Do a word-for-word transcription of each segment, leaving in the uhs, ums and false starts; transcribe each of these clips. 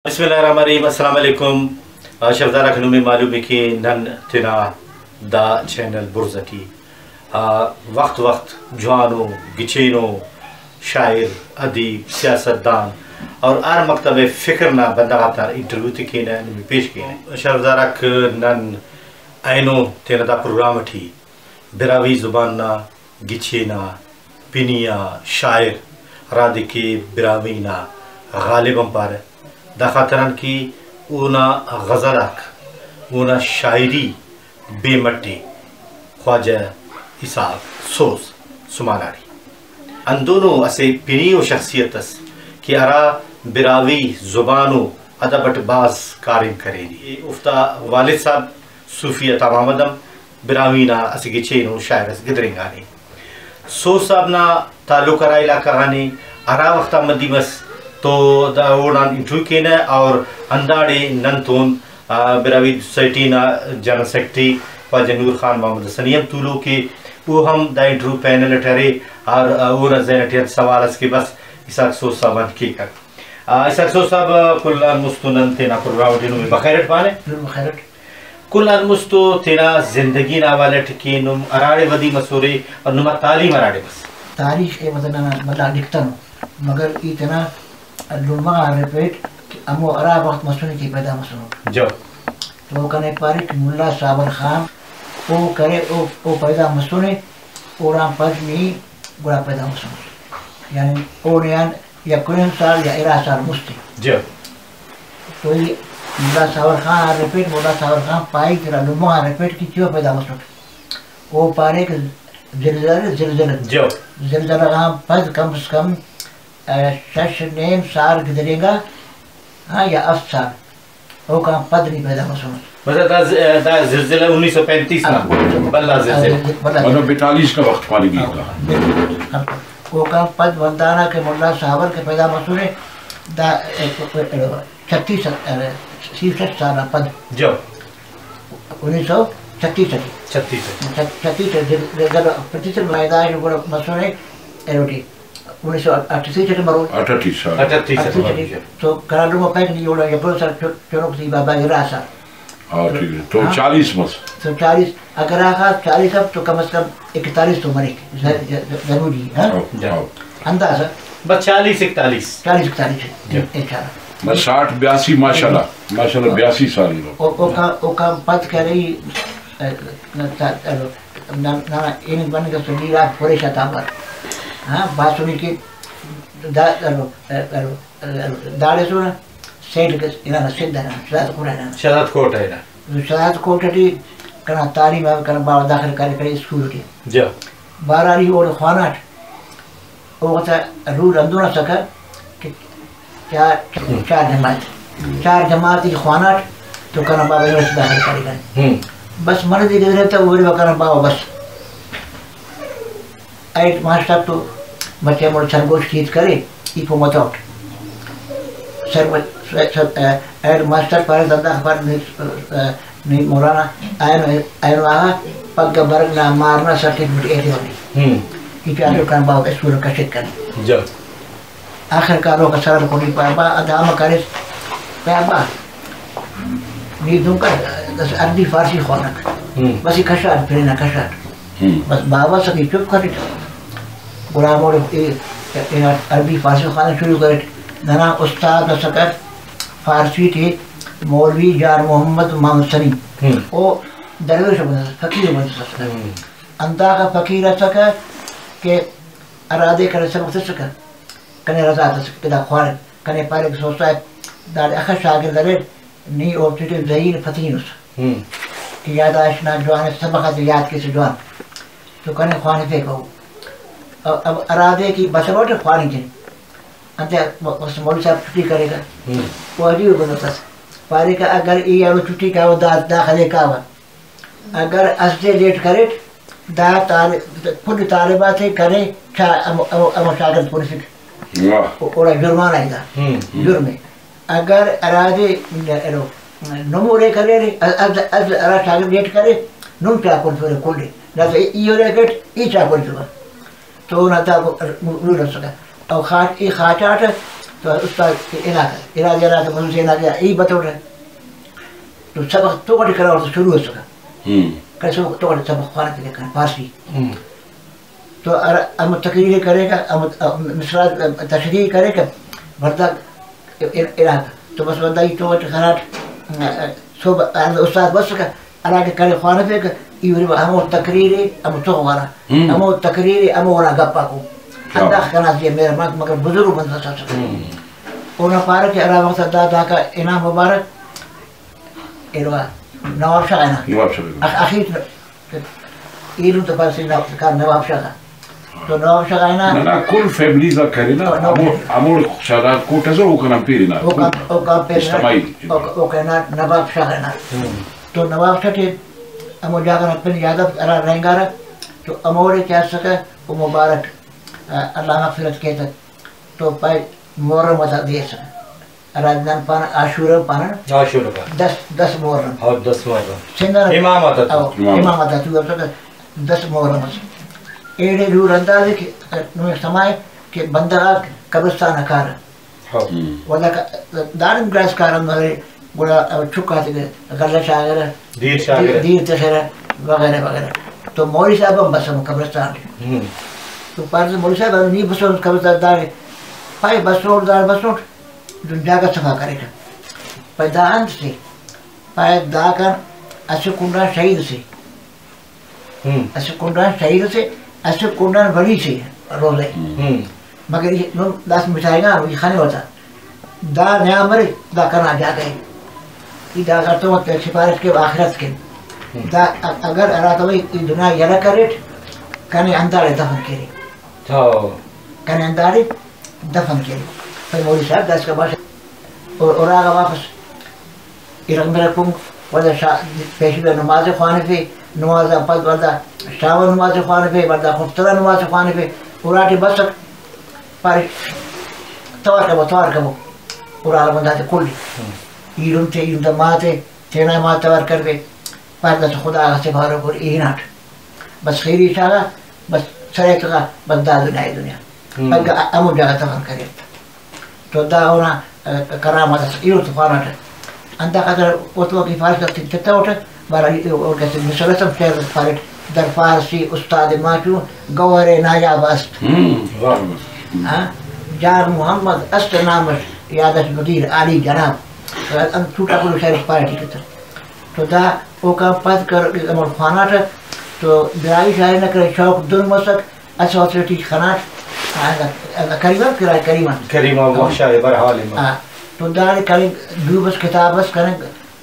Bismillahirrahmanirrahim. Assalamu alaikum. Shavdara khanumi malumi ki nan tina da channel burzati. وقت وقت جوانوں گچینوں شاعر ادیب سیاستدان اور ار مکتب فکر نہ بندہ تار انٹرویو تھی کینا نمی پیش کینا شردارک نن اینو تینا دا پروگرام تھی براوی زبان نا گچینا پینیا شاعر رادی کی براوی نا غالباً پار دا خاطران کی اونا غزلک اونا شاعری بے مٹی خواجہ اسحاق سوز سماناری ان دونوں اسے پینی و شخصیت اس کہ ارا براوی زبانو ادبٹ باز کارم کرے دی افتا والد صاحب صوفیہ تمامدم براوینا اسے گچینو شاعر اس گدرنگانی سوز صاحب نا تعلق ارا علاقہ غانی ارا وقتا مدیمس تو دا اوڑان انٹرویو کینا اور انداڑے ننتون براوی سوسائٹینا جنرل سیکٹری خواجہ نور خان محمد سنیم طولو کے وہ ہم دا انٹرویو پینل ٹھہرے اور وہ رضین اٹھیر سوال اس کے بس اسحاق سوز صاحب کی کر اسحاق سوز صاحب کلان مستونن تینا پروگرام دینوں میں بخیرت بانے بخیرت کلان مستو تینا زندگی ناوالے ٹھکی نم اراڑے ودی مسورے اور نمہ تعلیم اراڑے بس تاریخ اے مدنہ مدلا لکھتا ہوں مگر اتنا لنما ریپیٹ امو ارا وقت مسونے کی پیدا مسونو جو تو کنے پاری کہ ملا صابر خان او کرے او او پیدا مسونے اورام پج میں گڑا پیدا مسونے یعنی او نیان یا کنن سال یا ارا سال مستی جو تو یہ ملا صابر خان آر ریپیٹ ملا صابر خان پائی تیرا لنما آر ریپیٹ کی چیو پیدا مسونے او پارے کہ زلزلہ زلزلہ جو زلزلہ خان پج کم از کم شش نیم سال گزرے گا ہاں یا افت سال وہ کام پد نہیں پیدا مسونا مطلب دا زلزلہ انیس سو پینتیس نا بلا زلزلہ انہوں بیتالیس کا وقت پالی گئی تھا وہ کام پد بندانا کے ملا صحابر کے پیدا مسونے دا چھتیس سیسٹھ سالہ پد جو انیس سو چھتیس چھتیس چھتیس پچیس مائدہ مسونے ایروٹی انیس سو اٹھاسی چھٹے مرو اٹھتیس سال اٹھتیس تو کرالو میں پیک نہیں ہوڑا یا پرو سر چونک سی بابا گرا سا ہاں ٹھیک ہے تو چالیس مس تو چالیس اگر آخا چالیس اب تو کم از کم اکتالیس تو مرے ضروری ہے اندازہ بس چالیس اکتالیس چالیس اکتالیس انشاءاللہ میں ساٹھ بیاسی ماشاءاللہ ماشاءاللہ بیاسی سال او کا پت کہہ رہی ان بن کا سنی رات پورے شتامر ہاں بات سنی کہ داڑے سونا سیٹ انہاں سندھ ہے شہادت کوٹ ہے شہادت کوٹ ہے نا شہادت کوٹ ہے کنا تعلیم ہے کنا باہر داخل کرے کرے اسکول کے جو باراری اور خوانات وہ کہتا رول اندو نہ سکا کہ چار چار جماعت چار جماعت کی خوانات تو کنا بابا یونیورسٹی داخل کرے کرے بس مرد یہ رہتا وہ بھی کنا بابا بس ایٹ ماسٹر تو بچے موڑ سرگوش چیز کرے ای کو متوٹ سر ایٹ ماسٹر پارے دندہ خبر نہیں مولانا اینو آہا پگ برگنا مارنا سرٹیفکیٹ ایٹی ہوگی ای پیادر کن باو اسکول کشت کرنے جو آخر کاروں کا سرل کو نہیں پایا با ادامہ کرے پایا با نہیں دوں کر عربی فارسی خوانک بس ای کشاد پھرنا کشاد بس بابا سکی چپ کرے غلام اور عربی فارسی خوانا شروع کرے ننا استاد سکر فارسی تھے مولوی جار محمد محمد سنی وہ درویش بنا فقیر بنا سکتا انتا کا فقیر سکر کہ ارادے کرے سبق سکر کنے رضا سکر کدا خوار کنے پارے کے سوچتا ہے دار اخر شاگر درے نی اور چیٹے ذہین فتین اس کہ یاد آشنا جوان سبقات یاد کسی جوان تو کنے خوانے پہ کہو اب ارادے کی بسروٹ خوانی جن انتے مولوی صاحب چھٹی کرے گا وہ عجیب بنتا پارے کا اگر ای آلو چھٹی کا وہ داخلے کا ہوا اگر اسدے لیٹ کرے دا خود طالبات کرے اما شاگرد پولیس اور جرمان آئی دا جرم اگر ارادے نمورے کرے ارا شاگرد لیٹ کرے نم چاکل پھر کھلے لہذا ایو ریکٹ ای چاکل پھر تو نہ تھا رول سکا اور خاٹ ای خاچاٹ تو استاد علاقہ علاج علاقہ من سے علاقہ ای بتوڑ تو سبق تو کٹ کرا تو شروع ہو سکا کہ سبق تو کٹ سبق خارج لکھنا فارسی تو ہم تقریر کرے گا ہم مثال تشریح کرے گا بردہ علاقہ تو بس بندہ یہ تو کٹ خراٹ صبح استاد بس کا علاقہ کرے خانہ پہ کہ ہم تقریر ہم تو ہمارا ہم تقریر ہم ورا گپا کو انداز کرنا چاہیے میرا مات مگر بزرگ بندہ تھا سکتا انہوں پارا کہ علا وقت دا دا کا انعام مبارک ایروا نواب شاہ ہے نا نواب شاہ اخیر ایرون تو پاسی نواب شاہ تو نواب شاہ ہے نا نا کل فیملیز دا کرے نا امور شاہ کو تزر او کنام پیری نا او کام پیری اجتماعی او کہنا نواب شاہ ہے نا تو نواب شاہ کے امو جاگر اپنے یادب علا رہنگارا تو اموری کیا سکا وہ مبارک اللہ مغفرت کہتا تو پای محرم وتا دے سکا راجدان پانا عاشورہ پانا عاشورہ پانا دس دس محرم اور دس محرم سندر امام آتا تھا امام آتا تو سکا دس محرم ایڑے رور اندازے کہ نوے سمائے کہ بندہ قبرستان کارا ولا دارن گراس کارا مگر گوڑا چھکا تھے غلہ شاگر دیر شاگر دیر تخیرہ وغیرہ وغیرہ تو مولی صاحب ہم بسم قبرستان تو پارس مولی صاحب ہم نہیں بسوں قبرستان دارے پای بسوٹ دار بسوٹ جاگہ صفا کرے گا پای داند سے پای دا کر اسے کنڈان شہید سے اسے کنڈان شہید سے اسے کنڈان بڑی سے روزے مگر یہ داس مچائے گا یہ خانے ہوتا دا نیا مرے دا کرنا جا گئے یہ دا کرتا ہوں کہ سپارش کے آخرت کے دا اگر اراتوی دنیا یلا کریٹ کنے اندارے دفن کرے کنے اندارے دفن کری پھر مولی صاحب دس کا باشا اور آگا واپس ارغ میرا کنگ وردہ پیشی بے نماز خوانے پہ نماز پد وردہ شاور نماز خوانے پہ وردہ خفترہ نماز خوانے پہ اراٹی بسک پاری توار کبو توار کبو اور آگا بندہ تے کلی ایرم تے ایرم تے ماں تے تینا ماں توار کر پہ پردہ سے خدا آگا سے بھارو کر اینات بس خیری شاگا بس سرے تکا بس دا دنیا دنیا اگر امو جاگہ تفن کریتا تو دا ہونا کرامات ایرو تفاناتا انتا قدر اتوا کی فارس کا تتا ہوتا بارا اور کہتے ہیں مسلسل شہر فارس در فارسی استاد ماچو گوھر نایاب است جار محمد است نامش یادش مدیر علی جناب ان چھوٹا کلو شہر پارٹی کتا تو دا او کا پد کر امر فاناتا تو برائی شاہر نکر شوق دن مسک اس وطرٹی خنات کریمان کرای کریمان کریمان وحشای برحال ایمان تو دار کریم دوبس کتابس کریں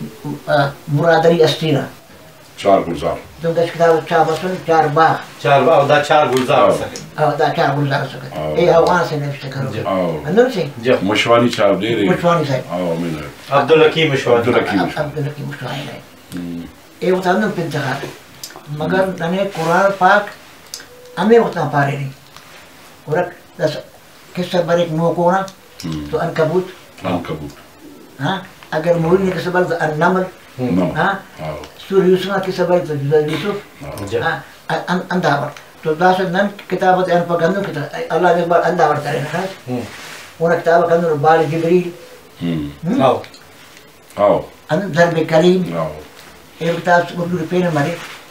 مرادری استیرہ چار گلزار تو دس کتاب چار بسن چار باغ چار باغ دا چار گلزار سکے دا چار گلزار سکے اے اوان سے نفس کرو اندر سے مشوانی چار دے رہے مشوانی صاحب عبدالحکیم مشوانی عبدالحکیم مشوانی اے اتاندن پنتخاب مگر ننے قرآن پاک ہمیں اتنا پارے نہیں اور دس کس سے بر ایک موقعنا تو انکبوت انکبوت ہاں اگر مولی نے کس بر النمل ہاں سور یوسف کس بر تو جزا یوسف ہاں انداور تو داس نن کتابت ان پر گندو کتاب اللہ نے بار انداور کرے نا انہاں کتاب گندو بار جبریل آو آو ان ضرب کریم ایک کتاب اردو پین مرے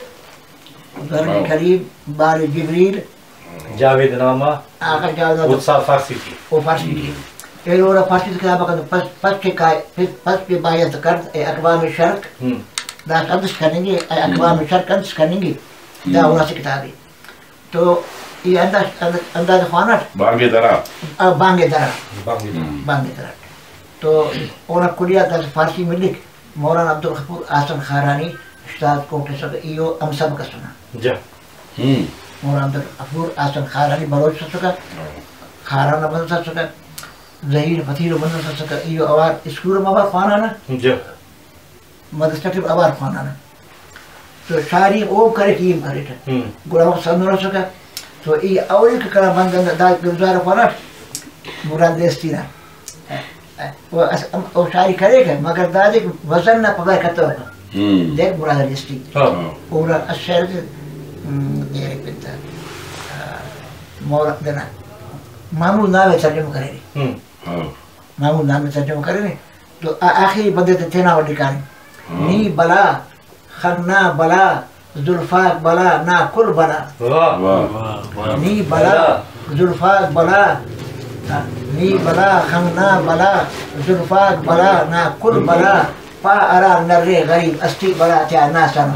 ضرب کریم بار جبریل جاوید نامہ آخر جاوید نامہ اتسا فارسی کی وہ فارسی کی ایک اور فارسی کتاب کا پس کے پس کے باید کرد اقوام شرق دا قدس کریں گے اقوام شرق قدس کریں گے دا ہونا سے کتابی تو یہ انداز خوانات بانگے درہ بانگے درہ بانگے درہ تو اونا کلیہ دا فارسی ملک مولانا عبدالغفور آسن خارانی استاد کوٹے سکا ایو ام سب کا سنا جا مولانا عبدالغفور آسن خارانی بلوچ سکا خارانہ بند سکا ظہیر فتیر بند سکا ایو اوار اسکول مبار خوانانا جا مدستقیب اوار خوانانا تو شاری او کرے کیم کرے تھا گوڑا وقت سندر سکا تو ای اولی که کلا بندن دا گزار خوانات مراد دیستینا او شاری کرے گا مگر دا دیکھ وزن نا پبای کرتا ہوگا دیکھ مراد دیستی پورا اشہر دیکھ پنتا مورد دینا معمول ناوے ترجمہ کرے گی محمود نام میں ترجمہ کرے نا تو آخری بندے تھے تھے نا وہ نکالیں نی بلا خنا بلا زلفاق بلا نا کل بلا نی بلا زلفاق بلا نی بلا خنا بلا زلفاق بلا نا کل بلا پا ارا نر غریب استی بلا تیا ناسا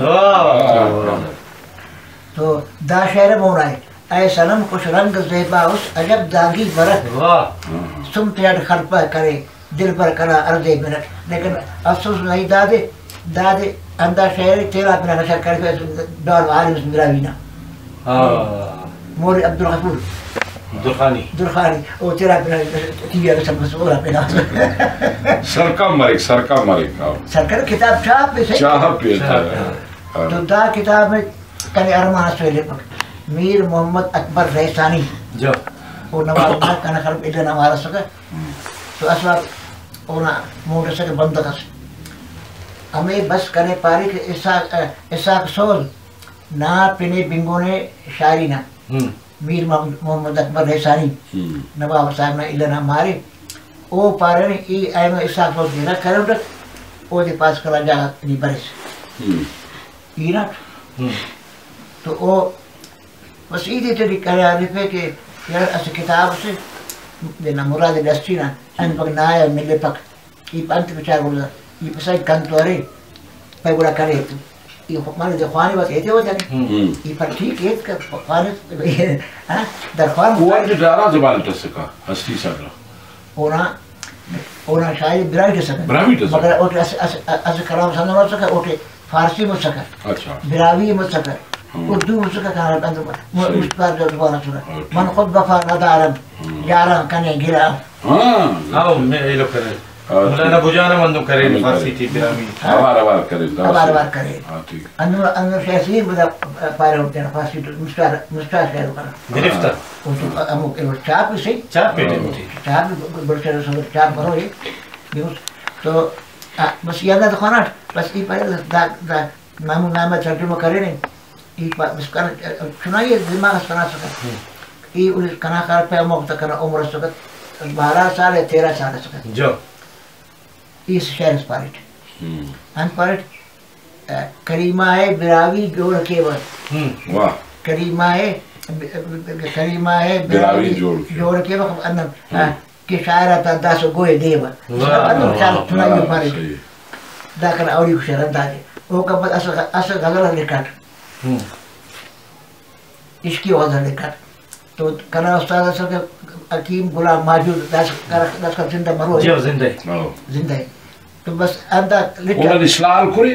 تو دا شعر مونا ہے اے سنم کچھ رنگ زیبا اس عجب داغی برت سم تیاد خلپا کرے دل پر کرا ارضے منٹ لیکن افسوس نہیں دادے دادے اندہ شہر تیرا اپنا نشر کرے دور عالم مراوینا مولی عبدالغفور درخانی درخانی او تیرا اپنا تیویا رسم مسئول اپنا سرکا مرک سرکا مرک سرکر کتاب چاپ پہ سے چاپ پہ تو دا کتاب میں کنے ارمان سویلے پک میر محمد اکبر ریسانی جو وہ نواب مار کنا خرب ادھا نوارا سکا تو اصلا اونا موٹر سکے بند کس ہمیں بس کرے پاری کہ اساق سوز نا پنے بنگونے شاعری نا میر محمد اکبر ریسانی نواب صاحب نا ادھا نا مارے او پارے نے ای آئے میں اساق سوز دینا کرے اٹھت او دے پاس کلا جاگا نی برس ای نا تو او بس ایدی تیری کرے عارفے کہ یار اس کتاب سے دینا مراد دستی نا ان پک نایا ملے پک ای پانت بچار بولا ای پسائی کنتوارے پای بولا کرے تو ای مانے دے خوانی بات ایتے ہوتا نہیں ای پر ٹھیک ایت کا خوانی در خوان کوان جو دارا زبان تسکا ہستی سکا اونا اونا شاید براوی تسکا براوی تسکا مگر اوٹے اس کلام سندر ہو سکا اوٹے فارسی مت سکا اچھا براوی مت سکا اردو مسکا کہا رہا اندر پر مشتبار جو زبانہ سنا من خود بفا ندارم یارم کنے گرام آو میں ایلو کرے مولانا بجانا مندو کرے فارسی تھی برامی آوار آوار کرے آوار آوار کرے اندر اندر شیسیر بدا پائے ہوتے ہیں فارسی تو مشتبار مشتبار شہر کرا گرفتہ امو ایلو چاپ بھی سی چاپ پیٹے ہوتی چاپ بھی برشہ رسول چاپ کرو یہ تو بس یادہ دخوانات بس ای پائے دا نامو نامہ ترجمہ کرے نہیں بس سنائیے دماغ سنا سکت ای اولی کنا کار پہ موقتا کنا عمر سکت بارہ سال ہے تیرہ سال سکت جو ایس شہر اس پارٹ ان پارٹ کریمہ ہے براوی جوڑ کے وقت واہ کریمہ ہے کریمہ ہے براوی جوڑ کے وقت انم کہ شاعرہ تا دا سو گوئے دے وقت انم شاعر سنائیے پارٹ دا کنا اولی کشار اندازے وہ کب اصل غزل لکھٹ عشقی وضع لکھت تو کنا استاد اصل کے حکیم غلام موجود دس کا زندہ مرو ہے زندہ ہے زندہ ہے تو بس اندہ لکھت اونا اسلال کرے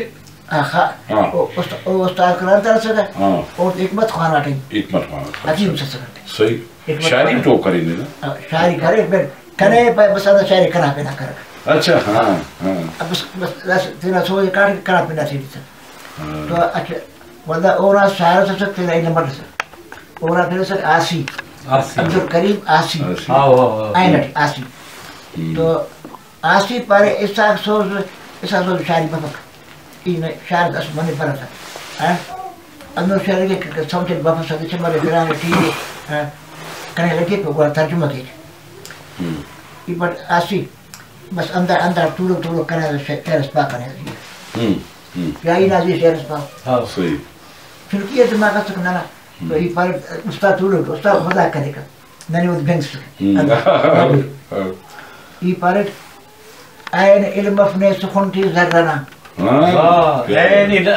استاد کران تر سکا اور حکمت خوانا ٹیم حکمت خوانا حکیم سے سکتے صحیح شاعری تو کریں نا شاعری کرے پھر کنے بس اندہ شاعری کنا پینا کرا اچھا ہاں ہاں بس بس تینا سوئے کاٹ کنا پینا سیدھی سا تو اچھا ولا اونا شاعر سے سکتے ہیں نمبر سے اونا پھر سک آسی عبدالکریم آسی آئینٹ آسی تو آسی پارے اساق سوز اساق سوز شاعری بفق این شاعر دس منی پڑا تھا اندر شاعر کے سمجھے بفق سکتے چھے مارے فرانے ٹھیک کنے لگے پہ وہ ترجمہ کی ای بٹ آسی بس اندر اندر طولو طولو کنے شہر اسپا کنے یا ای نازی شہر اسپا صحیح پھر کیا دماغ سکنا نا تو یہ پر استاد طولو استاد خدا کرے گا ننی وہ بینک سکے یہ پر این علم افنے سخن تھی ذرنا این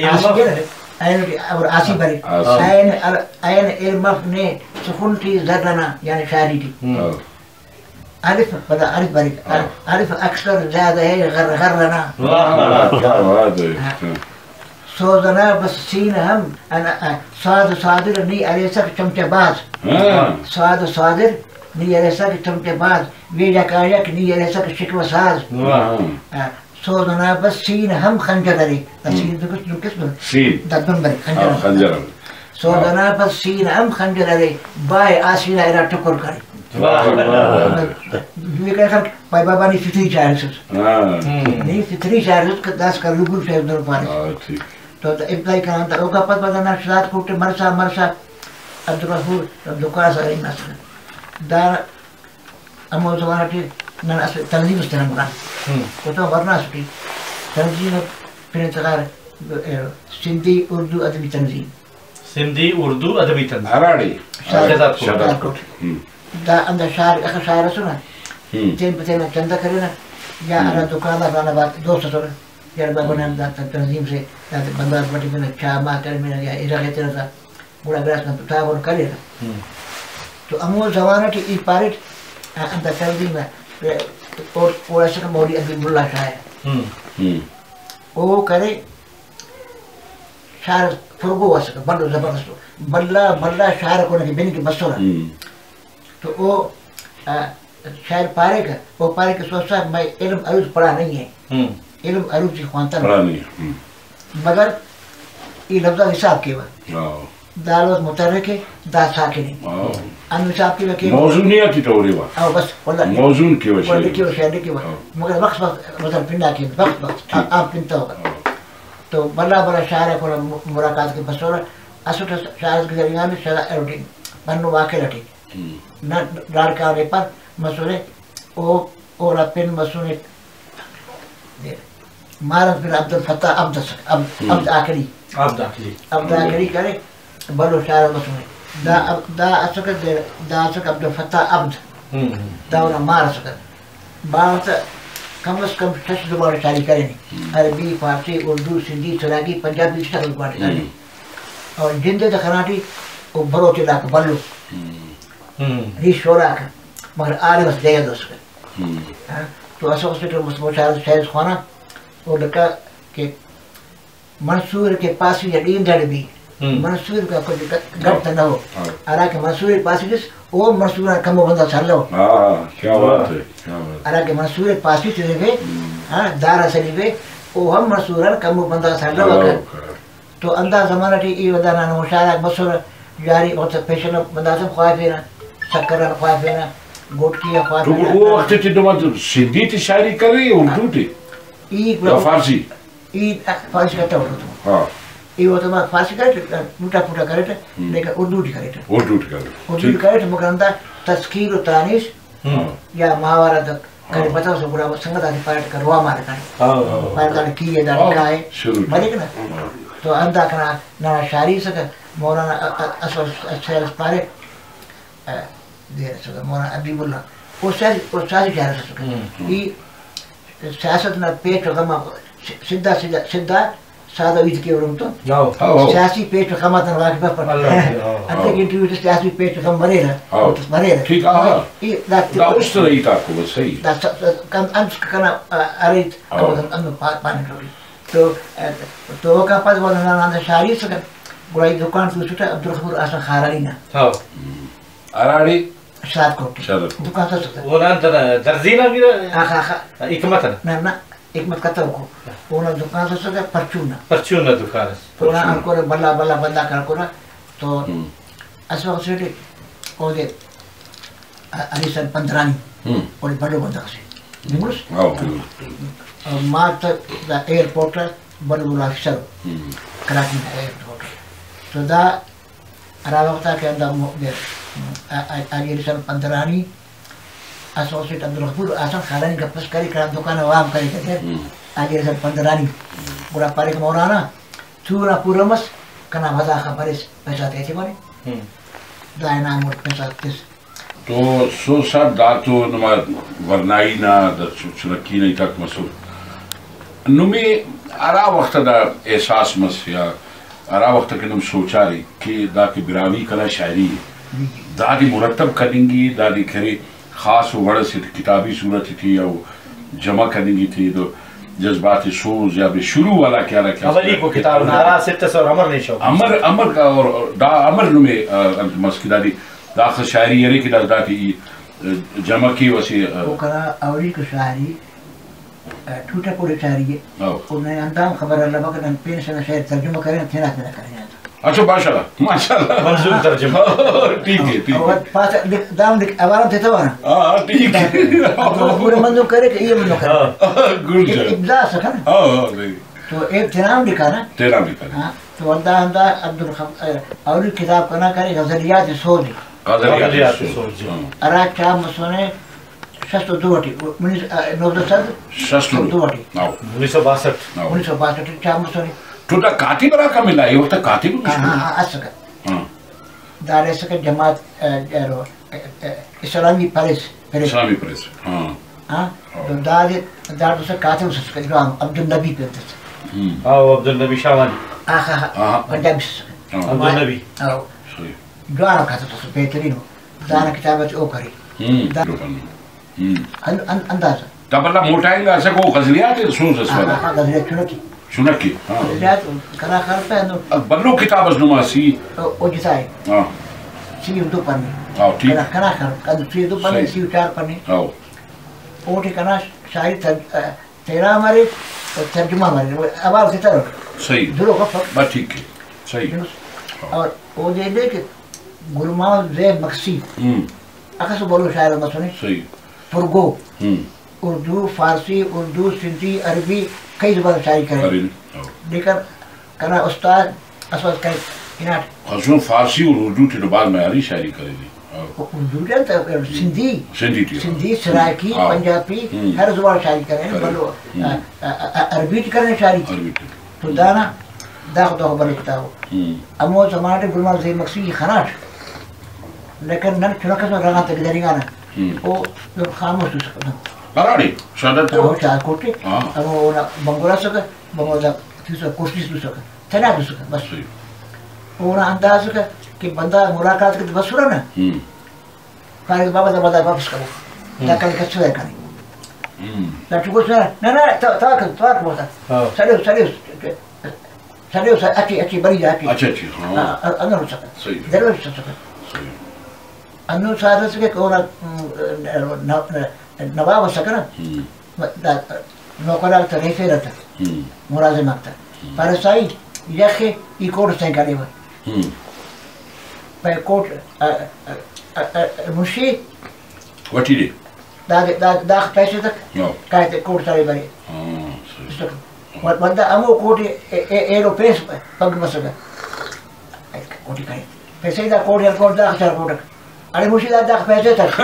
اور آسی برے این علم افنے سخن تھی ذرنا یعنی شاعری تھی عارف بدا عارف برے عارف اکثر زیادہ ہے غر غرنا سوزنا بس سین ہم سواد صادر نی علیسک چمچہ باز سواد صادر نی علیسک چمچہ باز ویجا کایک نی علیسک شکو ساز سوزنا بس سین ہم خنجر علی سین تو کچھ کس بر سین دبن بر خنجر سوزنا بس سین ہم خنجر علی بائے آسینا ارا ٹکر کری یہ کہا کہ پائی بابا نی فطری شاعر سوز نی فطری شاعر سوز کہ دس کر لگو شاعر در پانے تو ابتدائی کرنا تھا اوکا پت بدنا شداد کوٹے مرسا مرسا عبدالغفور دکان سا رہی ناسکا دار امو زمانہ ٹی نن اس تنظیم استعمال کرنا کو تو ورنہ سٹی تنظیم پھر انتظار سندھی اردو ادبی تنظیم سندھی اردو ادبی تنظیم اراڑی شہزاد کوٹ دا اندر شاعر اخر شاعر سنا تین پتے میں چندہ کرے نا یا ارا دکاندار رانا بات دوست سر یار بابا نے تنظیم سے بندر پٹی میں چا ما کر میں یا ارا کے تھا بڑا گراس میں تھا وہ کرے تو امو زمانہ ٹی ای پارٹ اندر تنظیم ہے اور اور ایسا کہ مولوی عبد اللہ شاعر وہ کرے شاعر فرگو واسطہ بڑا زبردست بلا بلا شاعر کو نہیں بن کی بسورا تو وہ شاعر پارے کا وہ پارے کے سوچا میں علم عروض پڑھا نہیں ہے علم عروض کی خوانتا نہیں مگر یہ لفظہ حساب کے بعد دالوت متحرک ہے دا ساکن ان حساب کے بعد موضوعیت کی توڑی بات او بس والله موضوع کی وجہ والله کی وجہ ہے کہ مگر وقت وقت مثلا پنڈا کی وقت وقت آپ پنتا ہوگا تو بلا بلا شاعر کو ملاقات کے بسور اسوٹ شاعر کے ذریعے میں شاعر ایڈیٹنگ بنو واقع رٹی نہ ڈار کا پر مسئلے او اور پن مسئلے مارن پھر عبد الفتاح عبد عبد آخری عبد آخری عبد آخری کرے بلو شاعر مسئلے دا دا اسکر دا اسکر عبد الفتاح عبد دا ونا مار اسکر بات کم از کم شش زبان شاعری کرے نہیں عربی فارسی اردو سندھی سراگی پنجابی شکل زبان کرے اور جندے دا خناٹی وہ بروچ علاقہ بلو ری شورا کا مگر آرے بس جائے دوست کر تو ایسا اس نے مشاہد شاہد خوانا وہ لکھا کہ منصور کے پاس بھی جڑین جڑ بھی منصور کا کوئی گھٹ نہ ہو ارا کہ منصور کے پاس جس وہ منصور کم بندہ سر لو ہاں کیا بات ہے کیا بات ارا کہ منصور کے پاس ہی چلے گئے ہاں دارا چلی گئے وہ ہم منصور کم بندہ سر لو تو انداز زمانہ ٹی ای ودانا مشاہد مصور جاری اور پیشن بندہ سے خواہ پینا شکر خواہ پینا گوٹکی خواہ تو وہ وقت تی دومات سندھی تی شاعری کر رہی ہے اردو تی یا فارسی ای فارسی کرتا ہوتا تو ہاں ای وہ تو فارسی کرے تھے موٹا پوٹا کرے تھے لیکن اردو ٹی کرے تھے اردو تی کر رہی اردو ٹی کرے تھے مگر اندہ تذکیر و تانیس یا ماہوارہ تک کرے پتا ہو سو برا سنگت آتی پارٹ کا روا مارے کرے پارٹ کا کیے دار کھائے ملک نا تو اندہ کنا نانا شاعری سکا مولانا اصل سیلس پارے دیر سکا مولانا عبیب اللہ وہ سیاسی شاعر سکا یہ سیاست نا پیٹ و غمہ سدھا سدھا سادہ ویت کی ورم تو سیاسی پیٹ و غمہ تن واقع پر انتے کی انٹرویو سیاسی پیٹ و غم مرے رہا مرے رہا ٹھیک آہا دا اس طرح ہی تاکو بس صحیح دا انس کنا اریت انو پانے کروڑی تو تو وہ کا پاس وہ نانا شاعری سکا گوڑائی دکان تو چھوٹا عبدالغفور آسان خارالی نا اراڑی شاد کوٹ دکان تو سکتا وہ نا درزینا بھی آخا آخا حکمت نا نا نا حکمت کتا کو وہ نا دکان تو سکتا پرچونا پرچونا دکان تو نا انکو نے بلا بلا بندہ کر کو نا تو اس وقت سے وہ دے علی سن پندرانی اور بڑو بندہ سے نمرس ماں تک دا ایئرپورٹ بڑو بلا افسر کراچی میں ایئرپورٹ تو دا ارا وقت کے اندر علی سن پندرانی اسوسیٹ عبدالغفور آسان خالانی کا پس کری کرام دکان عوام کری کہتے ہیں علی سن پندرانی برا پارے کا مولانا چورا پورا مس کنا وضا خبرس پیسہ تیسی بنے دائنا مور پیسہ تیس تو سو صاحب دا تو نما ورنائی نا دا چنکی نہیں تک مسئول نمی ارا وقت دا احساس مس یا ارا وقت کے نم سوچا رہی کہ دا کی براوی کلا شاعری ہے دا دی مرتب کریں گی دا دی کھرے خاص وڑا سے کتابی صورت تھی یا جمع کریں گی تھی تو جذبات سوز یا بے شروع والا کیا رکھا اولی کو کتاب نارا ستہ سو عمر نہیں شوق عمر عمر کا اور دا عمر نمی مسکی دا دی داخل شاعری یری کی دا دا تی جمع کی وسی وہ کرا اولی کو شاعری ٹوٹا پورے شاعری ہے انہیں اندام خبر اللہ بکر ان پین سے شاعر ترجمہ کریں تھینا پیدا کریں جاتا اچھا ماشاءاللہ ماشاءاللہ منظور ترجمہ ٹھیک ہے ٹھیک ہے پاس دام لکھ عبارت دیتا وانا ہاں ٹھیک ہے پورے منظور کرے کہ یہ منظور کرے گل جائے ابداع سکھا نا تو ایک تنام لکھا نا تیرام لکھا نا تو اندہ اندہ عبدالخفور اولی کتاب کنا کرے غزلیات سوزی غزلیات سوزی ارا چاہ مسونے شست دوٹی نوزد صد شست دوٹی نو انیس سو باسٹھ انیس سو باسٹھ چار مسوری تو دا کاتب را کا ملا یہ وقت کاتب ہاں ہاں اسکا دار اسکا جماعت اسلامی پریس اسلامی پریس ہاں ہاں دار دار دوسرا کاتب اسکا جوان عبد النبی پیلتے او عبد النبی شاوانی آخا ہاں پنجابی اسکا عبد النبی او جوانا کاتب اسکا بہترینو دانا کتابت او کری اندازہ تبلا موٹائیں گا ایسا کو غزلیات سوز اس والا ہاں غزلیات چنکی چنکی غزلیات کرا کر پہ بلو کتاب از نما سی او جتائے سی دو پنی آو ٹھیک کرا کر سی دو پنی سی چار پنی آو او ٹھکانا شاعری تیرا ہمارے ترجمہ ہمارے ابال کی طرف صحیح دلو کا فرق بس ٹھیک ہے صحیح اور او دے دے کہ گلمان زید مقصی اکس بولو شاعر مسونی صحیح پرگو اردو فارسی اردو سندھی عربی کئی زبان شاعری کرے لیکن کنا استاد اسود کئی اناٹ خصوصا فارسی اور اردو تے بعد معیاری شاعری کرے دی اردو جانتا سندھی سندھی تی سندھی سرائکی پنجابی ہر زبان شاعری کرے بلو عربی کرنے شاعری عربی تو دانا داخل داخل بلو کتابو امو زمانے گلمان زید مقصی خناٹ لیکن نن چنکس میں رغان تک داری گانا او خاموش ہو سکتا براری شادت تو چاہ کوٹی امو اونا بنگولا سکا بنگولا تیسا کوشش دو سکا تنا دو سکا بس اونا انداز سکا کہ بندہ ملاقات کرتے بس سورا نا فارغ بابا دا بابا واپس کرو دا کلی کچھو ہے کانی لٹو کو سورا نا نا تاکل تاکل بوتا سلیو سلیو سلیو اچھی اچھی بری جا اچھی اچھا اچھی ہاں اندر ہو سکا صحیح دلو ہو سکا انو سادہ سکے کہ اونا نواب سکنا نوکرا تا ریفیر تا مرازم اکتا پارسائی یخی ای کوٹ سین کاری ہوئی پای کوٹ مشی وٹی دی داخل پیسے تک کہتے کوٹ ساری بری ودہ امو کوٹی ایلو پیس پگ مسکا کوٹی کاری پیسے دا کوٹ یا کوٹ داخل سار کوٹک ارے مشی دا داخل پیسے تک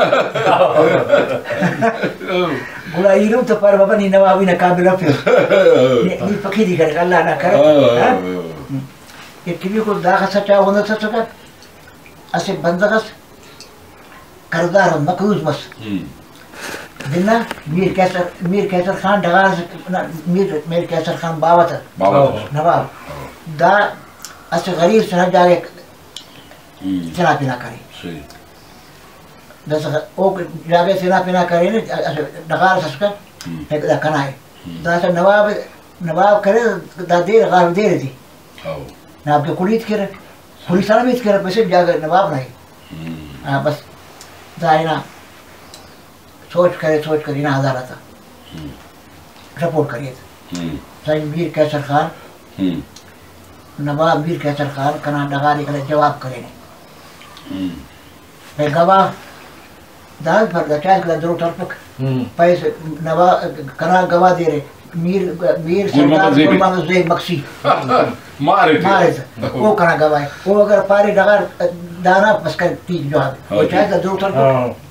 گولا ایرو تو پر بابا نی نوابی نا قابل اپیو نی پکی دی کرے اللہ نا کرے یہ کبھی کو داخل سچا ہونا سچا اسے بندغس کردار مقروض مس دنا میر کیسر میر کیسر خان ڈغاز میر میر کیسر خان بابا تھا نواب دا اسے غریب سنا جاگے چنا پینا کری دس او جاگے سنا پینا کرے نے ڈغار سسکا دا کنائے دا سا نواب نواب کرے دا دیر غار دیر تھی نواب کے کلیت کرے پولیسانا بھی کرے پیسے جاگے نواب نہیں بس دائنا سوچ کرے سوچ کر انہا ہزارہ تھا رپورٹ کریے تھا سائن میر کیسر خان نواب میر کیسر خان کنا ڈغاری کرے جواب کرے نے پہ گواہ داد پر دا چاہت کلا درو طرفک پیسے نواب کنا گواہ دے رہے میر میر سردار گلمان زید مقصی مارے تھے وہ کنا گواہ ہے وہ اگر پاری ڈغار دانا پس کر تیج جواب وہ چاہت کلا درو طرفک